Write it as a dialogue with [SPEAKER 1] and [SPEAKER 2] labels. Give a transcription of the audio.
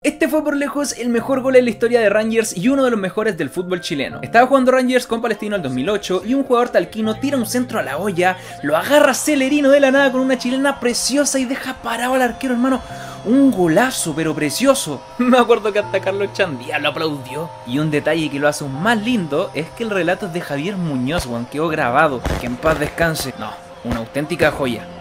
[SPEAKER 1] Este fue por lejos el mejor gol en la historia de Rangers y uno de los mejores del fútbol chileno. Estaba jugando Rangers con Palestino en el 2008 y un jugador talquino tira un centro a la olla, lo agarra Celerino de la nada con una chilena preciosa y deja parado al arquero, hermano. Un golazo, pero precioso. Me acuerdo que hasta Carlos Chandía lo aplaudió. Y un detalle que lo hace aún más lindo es que el relato es de Javier Muñoz, quedó grabado. Que en paz descanse. No, una auténtica joya.